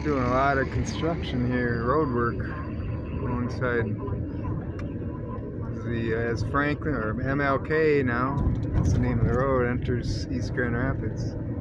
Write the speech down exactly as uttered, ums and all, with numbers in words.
doing a lot of construction here, road work alongside the as Franklin or M L K now. That's the name of the road. Enters East Grand Rapids.